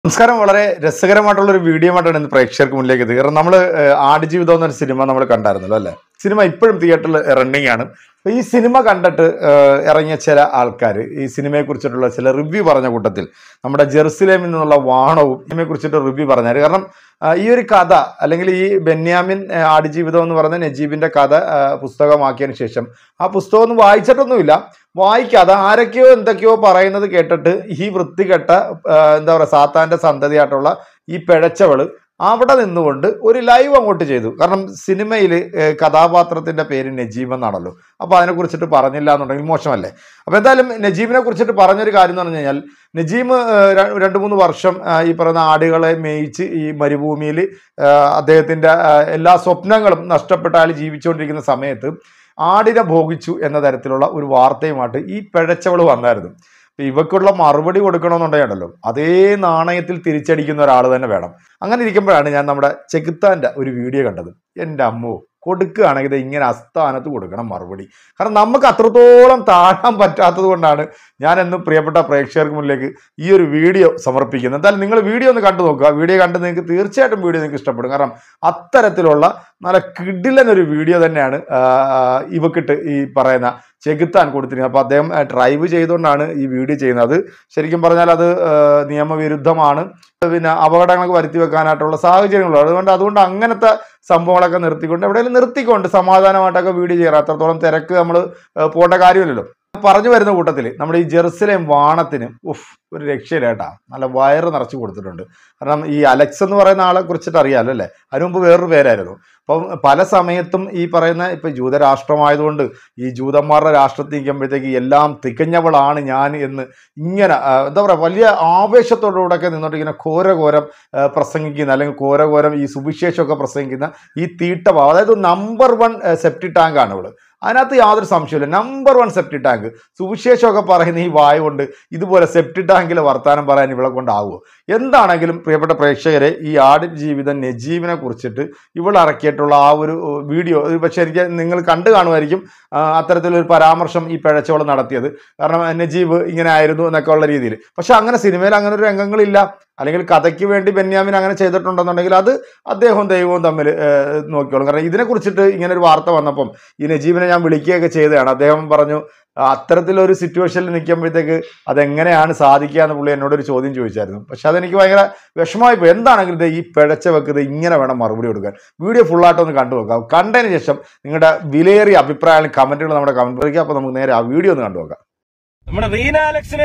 നമസ്കാരം. വളരെ രസകരമായിട്ടുള്ള ഒരു വീഡിയോ ആയിട്ടാണ് ഇന്ന് പ്രേക്ഷകർക്ക് മുന്നിലേക്ക് എത്തിയത്. കാരണം നമ്മൾ ആടുജീവിതം എന്നൊരു സിനിമ നമ്മൾ കണ്ടായിരുന്നല്ലോ അല്ലെ. സിനിമ ഇപ്പോഴും തിയേറ്ററിൽ റണ്ണിങ് ആണ്. അപ്പൊ ഈ സിനിമ കണ്ടിട്ട് ഇറങ്ങിയ ചില ആൾക്കാർ ഈ സിനിമയെ കുറിച്ചിട്ടുള്ള ചില റിവ്യൂ പറഞ്ഞ കൂട്ടത്തിൽ നമ്മുടെ ജെറുസലേമിൽ നിന്നുള്ള വാണവും സിനിമയെ കുറിച്ചിട്ട് റിവ്യൂ പറഞ്ഞാൽ, കാരണം ഈ ഒരു കഥ അല്ലെങ്കിൽ ഈ ബെന്യാമിൻ ആടുജീവിതം എന്ന് പറയുന്ന നജീബിന്റെ കഥ പുസ്തകമാക്കിയതിനു ശേഷം ആ പുസ്തകം ഒന്നും വായിച്ചിട്ടൊന്നുമില്ല, വായിക്കാതെ ആരൊക്കെയോ എന്തൊക്കെയോ പറയുന്നത് കേട്ടിട്ട് ഈ വൃത്തികെട്ട എന്താ പറയുക സാത്താന്റെ സന്തതിയായിട്ടുള്ള ഈ പിഴച്ചവള് അവിടെ നിന്നുകൊണ്ട് ഒരു ലൈവ് അങ്ങോട്ട് ചെയ്തു. കാരണം സിനിമയിൽ കഥാപാത്രത്തിന്റെ പേര് നജീബ് എന്നാണല്ലോ. അപ്പൊ അതിനെ കുറിച്ചിട്ട് പറഞ്ഞില്ല എന്നുണ്ടെങ്കിൽ മോശമല്ലേ. അപ്പൊ എന്തായാലും നജീബിനെ കുറിച്ചിട്ട് പറഞ്ഞൊരു കാര്യം എന്ന് പറഞ്ഞു കഴിഞ്ഞാൽ, നജീബ് 2-3 വർഷം ഈ പറയുന്ന ആടുകളെ മേയിച്ച് ഈ മരുഭൂമിയിൽ അദ്ദേഹത്തിന്റെ എല്ലാ സ്വപ്നങ്ങളും നഷ്ടപ്പെട്ട ആൾ ജീവിച്ചുകൊണ്ടിരിക്കുന്ന സമയത്ത് ആടിനെ ഭോഗിച്ചു എന്ന തരത്തിലുള്ള ഒരു വാർത്തയുമായിട്ട് ഈ പിഴച്ചവള് വന്നായിരുന്നു. ഇവക്കുള്ള മറുപടി കൊടുക്കണമെന്നുണ്ടെങ്കിലോ അതേ നാണയത്തിൽ തിരിച്ചടിക്കുന്ന ഒരാൾ തന്നെ വേണം. അങ്ങനെ ഇരിക്കുമ്പോഴാണ് ഞാൻ നമ്മുടെ ചെകുത്താന്റെ ഒരു വീഡിയോ കണ്ടത്. എൻ്റെ അമ്മോ, കൊടുക്കുകയാണെങ്കിൽ ഇത് ഇങ്ങനെ അസ്ഥാനത്ത് കൊടുക്കണം മറുപടി. കാരണം നമുക്ക് അത്രത്തോളം താഴാൻ പറ്റാത്തത് കൊണ്ടാണ് ഞാൻ എന്ന് പ്രിയപ്പെട്ട പ്രേക്ഷകർക്ക് മുന്നിലേക്ക് ഈ ഒരു വീഡിയോ സമർപ്പിക്കുന്നത്. എന്തായാലും നിങ്ങൾ വീഡിയോ ഒന്ന് കണ്ടു നോക്കുക. വീഡിയോ കണ്ട് നിങ്ങൾക്ക് തീർച്ചയായിട്ടും വീഡിയോ നിങ്ങൾക്ക് ഇഷ്ടപ്പെടും. കാരണം അത്തരത്തിലുള്ള നല്ല കിടിലനൊരു വീഡിയോ തന്നെയാണ് ഇവക്കിട്ട് ഈ പറയുന്ന ചെകുത്താൻ കൊടുത്തിരിക്കുന്നത്. അപ്പോൾ അദ്ദേഹം ഡ്രൈവ് ചെയ്തുകൊണ്ടാണ് ഈ വീഡിയോ ചെയ്യുന്നത്. ശരിക്കും പറഞ്ഞാൽ അത് നിയമവിരുദ്ധമാണ്, പിന്നെ അപകടങ്ങളൊക്കെ വരുത്തി വെക്കാനായിട്ടുള്ള സാഹചര്യങ്ങളുണ്ട്. അതുകൊണ്ട് അങ്ങനത്തെ സംഭവങ്ങളൊക്കെ നിർത്തിക്കൊണ്ട് എവിടെയെങ്കിലും നിർത്തിക്കൊണ്ട് സമാധാനമായിട്ടൊക്കെ വീഡിയോ ചെയ്യാറ്. അത്രത്തോളം തിരക്ക് നമ്മൾ പോകേണ്ട കാര്യമില്ലല്ലോ. പറഞ്ഞു വരുന്ന കൂട്ടത്തിൽ നമ്മുടെ ഈ ജെറുസലേം വാണത്തിന് ഒരു രക്ഷയില്ല കേട്ടാ, നല്ല വയറ് നിറച്ച് കൊടുത്തിട്ടുണ്ട്. കാരണം ഈ അലക്സ് എന്ന് പറയുന്ന ആളെ കുറിച്ചിട്ട് അറിയാമല്ലോ അല്ലേ. അതിനു മുമ്പ് വേറൊരു പേരായിരുന്നു. അപ്പം പല സമയത്തും ഈ പറയുന്ന ഇപ്പൊ ജൂതരാഷ്ട്രമായതുകൊണ്ട് ഈ ജൂതന്മാരുടെ രാഷ്ട്രത്തിൽ നിൽക്കുമ്പോഴത്തേക്ക് എല്ലാം തികഞ്ഞവളാണ് ഞാൻ എന്ന് ഇങ്ങനെ എന്താ പറയുക വലിയ ആവേശത്തോടുകൂടെയൊക്കെ നിന്നോട്ട് ഇങ്ങനെ ഘോരഘോരം പ്രസംഗിക്കുന്ന അല്ലെങ്കിൽ ഘോരഘോരം ഈ സുവിശേഷമൊക്കെ പ്രസംഗിക്കുന്ന ഈ തീട്ടഭാവം, അതായത് നമ്പർ 1 സെപ്റ്റി ടാങ്ക് ആണ് ഇവള്. അതിനകത്ത് യാതൊരു സംശയമില്ല. Number 1 സെപ്റ്റി tank. സുവിശേഷമൊക്കെ പറയുന്ന ഈ വായ കൊണ്ട് ഇതുപോലെ സെപ്റ്റി ടാങ്കിലെ വർത്താനം പറയാൻ ഇവളെ കൊണ്ടാവുമോ? എന്താണെങ്കിലും പ്രിയപ്പെട്ട പ്രേക്ഷകരെ, ഈ ആടുജീവിതം നജീബിനെ കുറിച്ചിട്ട് ഇവൾ ഇറക്കിയിട്ടുള്ള ആ ഒരു വീഡിയോ പക്ഷേ എനിക്ക് നിങ്ങൾ കണ്ടു കാണുമായിരിക്കും. അത്തരത്തിലൊരു പരാമർശം ഈ പിഴച്ചവൾ നടത്തിയത്. കാരണം നജീബ് ഇങ്ങനെ ആയിരുന്നു എന്നൊക്കെ ഉള്ള രീതിയിൽ. പക്ഷെ അങ്ങനെ സിനിമയിൽ അങ്ങനെ ഒരു രംഗങ്ങളില്ല. അല്ലെങ്കിൽ കഥയ്ക്ക് വേണ്ടി ബെന്യാമിൻ അങ്ങനെ ചെയ്തിട്ടുണ്ടെന്നുണ്ടെങ്കിൽ അത് അദ്ദേഹവും ദൈവവും തമ്മിൽ നോക്കിയോളും. കാരണം ഇതിനെ കുറിച്ചിട്ട് ഇങ്ങനെ ഒരു വാർത്ത വന്നപ്പം ഈ നജീബിനെ ഞാൻ വിളിക്കുകയൊക്കെ ചെയ്തതാണ്. അദ്ദേഹം പറഞ്ഞു അത്തരത്തിലൊരു സിറ്റുവേഷനിൽ നിൽക്കുമ്പോഴത്തേക്ക് അതെങ്ങനെയാണ് സാധിക്കുക എന്ന് പുള്ളി എന്നോടൊരു ചോദ്യം ചോദിച്ചായിരുന്നു. പക്ഷെ അതെനിക്ക് ഭയങ്കര വിഷമമായി പോയി. എന്താണെങ്കിലും ഇത് ഈ പിഴച്ച വെക്കുന്നത് ഇങ്ങനെ വേണം മറുപടി കൊടുക്കാൻ. വീഡിയോ ഫുള്ളായിട്ടൊന്ന് കണ്ടു നോക്കാം. കണ്ടതിന് ശേഷം നിങ്ങളുടെ വിലയേറിയ അഭിപ്രായങ്ങൾ കമന്റുകൾ നമ്മുടെ കമന്റ് വയ്ക്കുക. അപ്പൊ നമുക്ക് നേരെ ആ വീഡിയോ ഒന്ന് കണ്ടു നോക്കാം. നമ്മുടെ റീന അലക്സിന്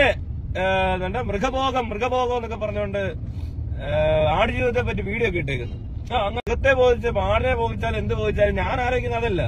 മൃഗഭോഗം എന്നൊക്കെ പറഞ്ഞുകൊണ്ട് ആടുജീവിതത്തെ പറ്റി വീഡിയോ ഒക്കെ ഇട്ടേക്കുന്നു. മൃഗത്തെ ബോധിച്ചപ്പോ ആടിനെ ബോധിച്ചാലും എന്ത് ബോധിച്ചാലും ഞാൻ ആരോഗ്യം അതല്ല.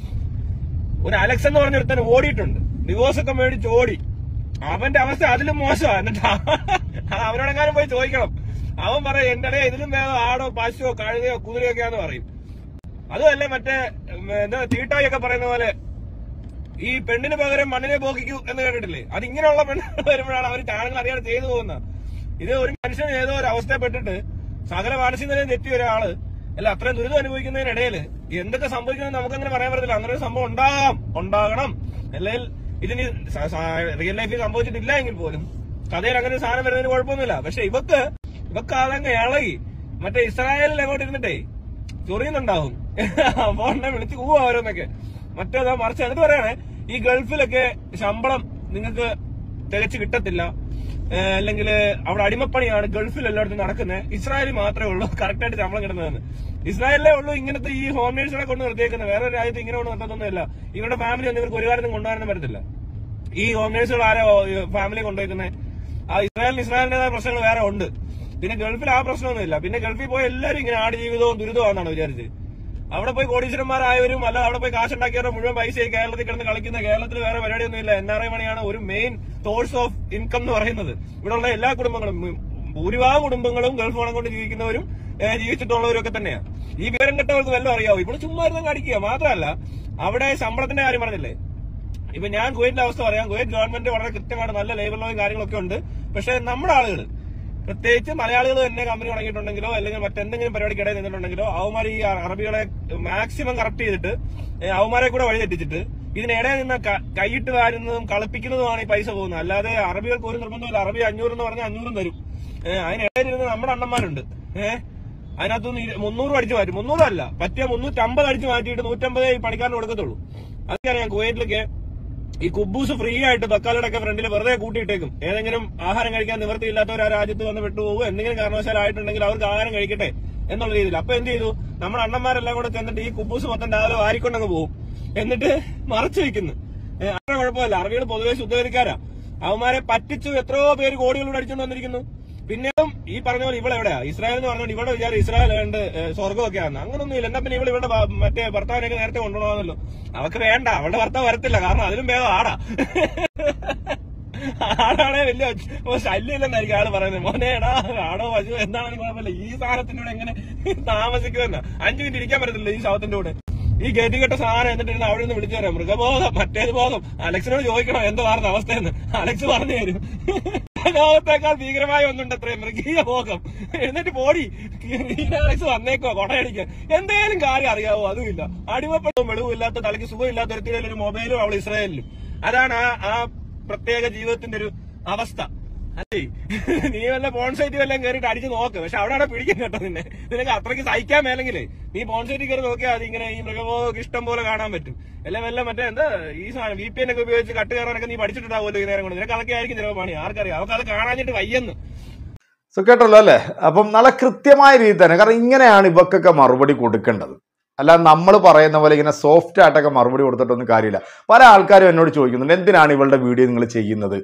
ഒരു അലക്സ് എന്ന് പറഞ്ഞൊരുത്തൻ ഓടിയിട്ടുണ്ട്, ഡിവോഴ്സ് ഒക്കെ മേടിച്ച് ഓടി. അവന്റെ അവസ്ഥ അതിലും മോശമാണ്. എന്നിട്ട് അവനോടെങ്ങാനും പോയി ചോദിക്കണം. അവൻ പറയും എന്റെ ഇടയിൽ ഇതിലും വേഗം ആടോ പശുവോ കഴുതയോ കുതിരയൊക്കെയാന്ന് പറയും. അതുമല്ലേ മറ്റേ എന്താ തീട്ടായൊക്കെ പറയുന്ന പോലെ ഈ പെണ്ണിന് പകരം മണ്ണിനെ പോക്കിക്കൂ എന്ന് കേട്ടിട്ടില്ലേ? അതിങ്ങനെയുള്ള പെണ്ണുകൾ വരുമ്പോഴാണ് അവർ ചാണകങ്ങൾ അറിയാതെ ചെയ്തു പോകുന്നത്. ഇത് ഒരു മനുഷ്യൻ ഏതോ ഒരു അവസ്ഥപ്പെട്ടിട്ട് സകല മാനസിക നിലയിൽ തെറ്റിയ ഒരാള് അല്ല അത്രയും ദുരിതം അനുഭവിക്കുന്നതിനിടയിൽ എന്തൊക്കെ സംഭവിക്കുന്നത് നമുക്കങ്ങനെ പറയാൻ പറ്റത്തില്ല. അങ്ങനെ ഒരു സംഭവം ഉണ്ടാകണം. അല്ലെങ്കിൽ ഇതിന് റിയൽ ലൈഫിൽ സംഭവിച്ചിട്ടില്ല എങ്കിൽ പോലും കഥയിൽ അങ്ങനെ ഒരു സാധനം വരുന്നതിന് കുഴപ്പമൊന്നുമില്ല. പക്ഷെ ഇവക്ക് അതങ്ങ് ഇളകി മറ്റേ ഇസ്രായേലിൽ അങ്ങോട്ട് ഇരുന്നിട്ടേ ചൊറിയുന്നുണ്ടാവും. അപ്പോൾ വിളിച്ച് പോവാ ഓരോന്നൊക്കെ. മറ്റേതാ മറിച്ച് എന്നിട്ട് പറയണേ ഈ ഗൾഫിലൊക്കെ ശമ്പളം നിങ്ങൾക്ക് തികച്ചു കിട്ടത്തില്ല, അല്ലെങ്കിൽ അവിടെ അടിമപ്പണിയാണ് ഗൾഫിൽ എല്ലായിടത്തും നടക്കുന്നത്, ഇസ്രായേലിൽ മാത്രമേ ഉള്ളൂ കറക്റ്റായിട്ട് ശമ്പളം കിട്ടുന്നതെന്ന്. ഇസ്രായേലിലേ ഉള്ളൂ ഇങ്ങനത്തെ ഈ ഹോം നേഴ്സിനെ കൊണ്ട് നിർത്തിയേക്കുന്നത്. വേറെ രാജ്യത്ത് ഇങ്ങനെ കൊണ്ട് നിർത്തത്തൊന്നുമില്ല. ഇവരുടെ ഫാമിലി ഒന്നും ഇവർക്ക് ഒരു കാര്യം കൊണ്ടുവരാനും പറ്റത്തില്ല. ഈ ഹോം നേഴ്സുകൾ ആരോ ഫാമിലി കൊണ്ടുപോയിരിക്കുന്നത്. ആ ഇസ്രായേലിന്റേതായ പ്രശ്നങ്ങൾ വേറെ ഉണ്ട്. പിന്നെ ഗൾഫിൽ ആ പ്രശ്നമൊന്നുമില്ല. പിന്നെ ഗൾഫിൽ പോയി എല്ലാവരും ഇങ്ങനെ ആടുജീവിതവും ദുരിതമാണെന്നാണ് വിചാരിച്ചത്. അവിടെ പോയി കോടീശ്വരന്മാരായവരും അല്ല അവിടെ പോയി കാശുണ്ടാക്കിയവരുടെ മുഴുവൻ പൈസ കേരളത്തിൽ കിടന്ന് കളിക്കുന്ന. കേരളത്തിൽ വേറെ പരിപാടിയൊന്നുമില്ല. NRI മണിയാണ് ഒരു മെയിൻ സോഴ്സ് ഓഫ് ഇൻകം എന്ന് പറയുന്നത്. ഇവിടെയുള്ള എല്ലാ കുടുംബങ്ങളും ഭൂരിഭാഗം കുടുംബങ്ങളും ഗൾഫ് പണം കൊണ്ട് ജീവിക്കുന്നവരും ജീവിച്ചിട്ടുള്ളവരും ഒക്കെ തന്നെയാണ്. ഈ വിവരം കെട്ടവർക്ക് വല്ലതും അറിയാവോ? ഇവിടെ ചുമ്മാ ഇരുന്ന് അടിക്കുക. മാത്രമല്ല അവിടെ ശമ്പളത്തിന്റെ കാര്യം പറഞ്ഞില്ലേ, ഇപ്പൊ ഞാൻ കുവൈറ്റിന്റെ അവസ്ഥ പറയാം. കുവൈറ്റ് ഗവൺമെന്റ് വളരെ കൃത്യമായിട്ട് നല്ല ലേബർ ലോയും കാര്യങ്ങളൊക്കെ ഉണ്ട്. പക്ഷെ നമ്മുടെ ആളുകൾ പ്രത്യേകിച്ച് മലയാളികൾ തന്നെ കമ്പനി തുടങ്ങിയിട്ടുണ്ടെങ്കിലോ അല്ലെങ്കിൽ മറ്റെന്തെങ്കിലും പരിപാടിക്കിടയിൽ നിന്നിട്ടുണ്ടെങ്കിലോ അവന്മാർ ഈ അറബികളെ മാക്സിമം കറക്റ്റ് ചെയ്തിട്ട് അവന്മാരെ കൂടെ വഴിതെറ്റിച്ചിട്ട് ഇതിനിടയിൽ നിന്ന് കൈയിട്ട് വാരുന്നതും കളിപ്പിക്കുന്നതുമാണ് ഈ പൈസ പോകുന്നത്. അല്ലാതെ അറബികൾക്ക് ഒരു നിർബന്ധമില്ല. അറബി 500 എന്ന് പറഞ്ഞാൽ 500 തരും. അതിനിടയിലിരുന്ന് നമ്മുടെ അണ്ണന്മാരുണ്ട്. അതിനകത്തുനിന്ന് 300 അടിച്ചു മാറ്റും. 300 അല്ല, പറ്റിയ 350 അടിച്ചു മാറ്റിയിട്ട് 150 ഈ പണിക്കാരന് കൊടുക്കത്തുള്ളൂ. അതൊക്കെയാണ് കുവൈറ്റിലൊക്കെ ഈ കുബൂസ് ഫ്രീ ആയിട്ട് തക്കാളിയുടെയൊക്കെ ഫ്രണ്ടിൽ വെറുതെ കൂട്ടിയിട്ടേക്കും. ഏതെങ്കിലും ആഹാരം കഴിക്കാൻ നിവൃത്തിയില്ലാത്തവർ ആ രാജ്യത്ത് വന്ന് വിട്ടുപോകും, എന്തെങ്കിലും കാരണവശാലായിട്ടുണ്ടെങ്കിൽ അവർക്ക് ആഹാരം കഴിക്കട്ടെ എന്നുള്ള രീതിയിൽ. അപ്പൊ എന്ത് ചെയ്തു, നമ്മുടെ അണ്ണന്മാരെല്ലാം കൂടെ ചെന്നിട്ട് ഈ കുബൂസ് മൊത്തം രാവിലെ വാരിക്കൊണ്ടങ്ങ് പോകും, എന്നിട്ട് മറച്ചു വെക്കുന്നു. അങ്ങനെ കുഴപ്പമില്ല, അറബികൾ പൊതുവെ ശുദ്ധഗതിക്കാരാ. അവന്മാരെ പറ്റിച്ചു എത്രയോ പേര് കോടികളോട് അടിച്ചുകൊണ്ട് വന്നിരിക്കുന്നു. പിന്നെയും ഈ പറഞ്ഞ പോലെ ഇവിടെ എവിടെയാ ഇസ്രായേൽ എന്ന് പറഞ്ഞുകൊണ്ട് ഇവിടെ വിചാരം ഇസ്രായേൽ വേണ്ട സ്വർഗമൊക്കെ ആണ്. അങ്ങനൊന്നും ഇല്ല. എന്നാ പിന്നെ ഇവിടെ മറ്റേ ഭർത്താവിനൊക്കെ നേരത്തെ കൊണ്ടുപോകണമല്ലോ. അവർക്ക് വേണ്ട, അവളുടെ ഭർത്താവ് വരത്തില്ല, കാരണം അതിലും വേഗം ആടാ. ആടാണെ വലിയ ശല്യമില്ലെന്നായിരിക്കും ആള് പറയുന്നത്. മോനേടാ ആടോ പശു എന്താണെന്ന് കുഴപ്പമില്ല, ഈ സാധനത്തിന്റെ കൂടെ എങ്ങനെ താമസിക്കുമെന്ന 5 മിനിറ്റ് ഇരിക്കാൻ പറ്റത്തില്ല ഈ ശവത്തിന്റെ കൂടെ. ഈ ഗതി കെട്ട സാധനം എന്നിട്ടിരുന്ന് അവിടെ നിന്ന് വിളിച്ചു തരാം. മൃഗബോധം, മറ്റേത് ബോധം. അലക്സിനോട് ചോദിക്കണം എന്തായിരുന്നു അവസ്ഥയെന്ന്. അലക്സ് പറഞ്ഞു തരും. ലോകത്തേക്കാൾ ഭീകരമായ ഒന്നുണ്ട് അത്രയും, മൃഗീയ ഭോഗം. എന്നിട്ട് പോടി അലക്സ് വന്നേക്കോ കൊടയടിക്കാൻ. എന്തേലും കാര്യം അറിയാവോ? അതുമില്ല. അടിമപ്പെടും വെളിവില്ലാത്ത തലയ്ക്ക് സുഖമില്ലാത്ത ഒരു മൊബൈലും അവൾ ഇസ്രായേലിലും. അതാണ് ആ പ്രത്യേക ജീവിതത്തിന്റെ ഒരു അവസ്ഥ. അല്ലേ, നീ വല്ല പോൺസൈറ്റ് വല്ലതും കയറിയിട്ട് അടിച്ച് നോക്ക്. പക്ഷെ അവിടെ പിടിക്കും കേട്ടോ നിന്നെ. നിനക്ക് അത്രയ്ക്ക് സഹിക്കാൻ മേലെങ്കിലേ നീ പോൺസൈറ്റിൽ കയറി നോക്കിയാൽ അത് ഇങ്ങനെ ഈ മൃഗബോധമൊക്കെ ഇഷ്ടം പോലെ കാണാൻ പറ്റും. എല്ലാം വല്ല മറ്റേ എന്താ ഈ സാധനം VPN ഒക്കെ ഉപയോഗിച്ച് കട്ട് കയറാനൊക്കെ നീ പഠിച്ചിട്ടുണ്ടാവുമല്ലോ ഈ നേരം കൊണ്ട്. നിനക്ക് അതൊക്കെ ആയിരിക്കും ചിലപ്പോൾ പണി, ആർക്കറിയാം. അവർക്ക് അത് കാണാഞ്ഞിട്ട് വയ്യെന്ന്. കേട്ടല്ലോ അല്ലേ? അപ്പം നല്ല കൃത്യമായ രീതി തന്നെ, കാരണം ഇങ്ങനെയാണ് ഇവക്കൊക്കെ മറുപടി കൊടുക്കേണ്ടത്. അല്ല നമ്മൾ പറയുന്ന പോലെ ഇങ്ങനെ സോഫ്റ്റ് ആയിട്ടൊക്കെ മറുപടി കൊടുത്തിട്ടൊന്നും കാര്യമില്ല. പല ആൾക്കാരും എന്നോട് ചോദിക്കുന്നുണ്ട്, എന്തിനാണ് ഇവളുടെ വീഡിയോ നിങ്ങൾ ചെയ്യുന്നത്,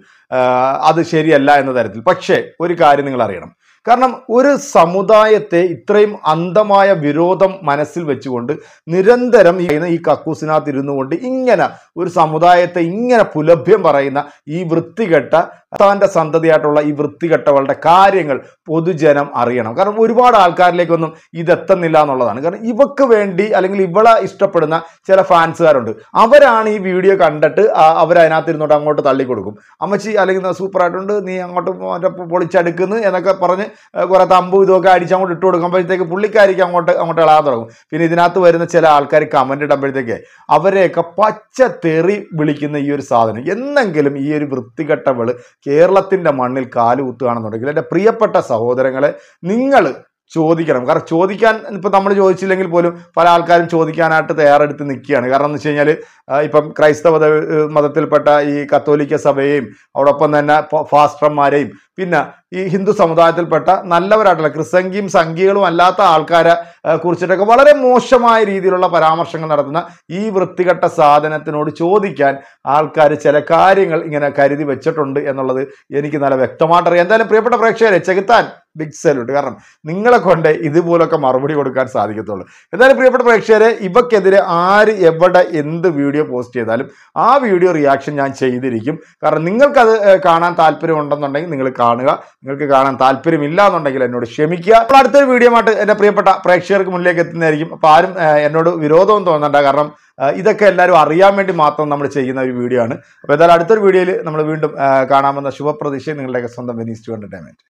അത് ശരിയല്ല എന്ന തരത്തിൽ. പക്ഷേ ഒരു കാര്യം നിങ്ങൾ അറിയണം, കാരണം ഒരു സമുദായത്തെ ഇത്രയും അന്ധമായ വിരോധം മനസ്സിൽ വെച്ചുകൊണ്ട് നിരന്തരം ഈ കക്കൂസിനകത്ത് ഇരുന്നു കൊണ്ട് ഇങ്ങനെ ഒരു സമുദായത്തെ ഇങ്ങനെ പുലഭ്യം പറയുന്ന ഈ വൃത്തികെട്ട തന്റെ സന്തതിയായിട്ടുള്ള ഈ വൃത്തികെട്ടവളുടെ കാര്യങ്ങൾ പൊതുജനം അറിയണം. കാരണം ഒരുപാട് ആൾക്കാരിലേക്കൊന്നും ഇതെത്തുന്നില്ല എന്നുള്ളതാണ്. കാരണം ഇവക്ക് വേണ്ടി അല്ലെങ്കിൽ ഇവളെ ഇഷ്ടപ്പെടുന്ന ചില ഫാൻസുകാരുണ്ട്. അവരാണ് ഈ വീഡിയോ കണ്ടിട്ട് അവരതിനകത്ത് ഇരുന്നോട്ട് അങ്ങോട്ട് തള്ളിക്കൊടുക്കും. അമ്മച്ചി അല്ലെങ്കിൽ സൂപ്പറായിട്ടുണ്ട്, നീ അങ്ങോട്ട് മറ്റേ പൊളിച്ചടുക്കുന്നു എന്നൊക്കെ പറഞ്ഞ് കുറെ തമ്പും ഇതൊക്കെ അടിച്ച് അങ്ങോട്ട് ഇട്ട് കൊടുക്കുമ്പോഴത്തേക്ക് പുള്ളിക്കാരിക്ക് അങ്ങോട്ട് ഇളകാൻ തുടങ്ങും. പിന്നെ ഇതിനകത്ത് വരുന്ന ചില ആൾക്കാർ കമന്റ് ഇടുമ്പോഴത്തേക്ക് അവരെയൊക്കെ പച്ച തെറി വിളിക്കുന്ന ഈ ഒരു സാധനം എന്നെങ്കിലും ഈ ഒരു വൃത്തികെട്ടവള് കേരളത്തിന്റെ മണ്ണിൽ കാലുകുത്തുകയാണെന്നുണ്ടെങ്കിൽ എൻ്റെ പ്രിയപ്പെട്ട സഹോദരങ്ങളെ നിങ്ങൾ ചോദിക്കണം. കാരണം ചോദിക്കാൻ ഇപ്പം നമ്മൾ ചോദിച്ചില്ലെങ്കിൽ പോലും പല ആൾക്കാരും ചോദിക്കാനായിട്ട് തയ്യാറെടുത്ത് നിൽക്കുകയാണ്. കാരണം എന്ന് വെച്ച് കഴിഞ്ഞാൽ ഇപ്പം ക്രൈസ്തവ മതത്തിൽപ്പെട്ട ഈ കത്തോലിക്ക സഭയെയും അതോടൊപ്പം തന്നെ ഫാസ്റ്റർമാരെയും പിന്നെ ഈ ഹിന്ദു സമുദായത്തിൽപ്പെട്ട നല്ലവരായിട്ടുള്ള ക്രിസംഗിയും സംഘികളും അല്ലാത്ത ആൾക്കാരെ കുറിച്ചിട്ടൊക്കെ വളരെ മോശമായ രീതിയിലുള്ള പരാമർശങ്ങൾ നടത്തുന്ന ഈ വൃത്തികെട്ട സാധനത്തിനോട് ചോദിക്കാൻ ആൾക്കാർ ചില കാര്യങ്ങൾ ഇങ്ങനെ കരുതി വെച്ചിട്ടുണ്ട് എന്നുള്ളത് എനിക്ക് നല്ല വ്യക്തമായിട്ടറിയാം. എന്തായാലും പ്രിയപ്പെട്ട പ്രേക്ഷകരെ, ചെകുത്താൻ ബിഗ് സല്യൂട്ട്. കാരണം നിങ്ങളെ കൊണ്ട് ഇതുപോലൊക്കെ മറുപടി കൊടുക്കാൻ സാധിക്കത്തുള്ളൂ. എന്തായാലും പ്രിയപ്പെട്ട പ്രേക്ഷകരെ, ഇവക്കെതിരെ ആര് എവിടെ എന്ത് വീഡിയോ പോസ്റ്റ് ചെയ്താലും ആ വീഡിയോ റിയാക്ഷൻ ഞാൻ ചെയ്തിരിക്കും. കാരണം നിങ്ങൾക്കത് കാണാൻ താല്പര്യം ഉണ്ടെന്നുണ്ടെങ്കിൽ നിങ്ങൾ കാണുക, നിങ്ങൾക്ക് കാണാൻ താല്പര്യമില്ല എന്നുണ്ടെങ്കിൽ എന്നോട് ക്ഷമിക്കുക. അപ്പോൾ അടുത്തൊരു വീഡിയോ ആയിട്ട് എൻ്റെ പ്രിയപ്പെട്ട പ്രേക്ഷകർക്ക് മുന്നിലേക്ക് എത്തുന്നതായിരിക്കും. അപ്പോൾ ആരും എന്നോട് വിരോധവും തോന്നണ്ട, കാരണം ഇതൊക്കെ എല്ലാവരും അറിയാൻ വേണ്ടി മാത്രം നമ്മൾ ചെയ്യുന്ന ഒരു വീഡിയോ ആണ്. അപ്പോൾ എന്തായാലും അടുത്തൊരു വീഡിയോയിൽ നമ്മൾ വീണ്ടും കാണാമെന്ന ശുഭപ്രതീക്ഷയും നിങ്ങളുടെയൊക്കെ സ്വന്തം വെനീസ് ടു എന്റർടൈൻമെന്റ്.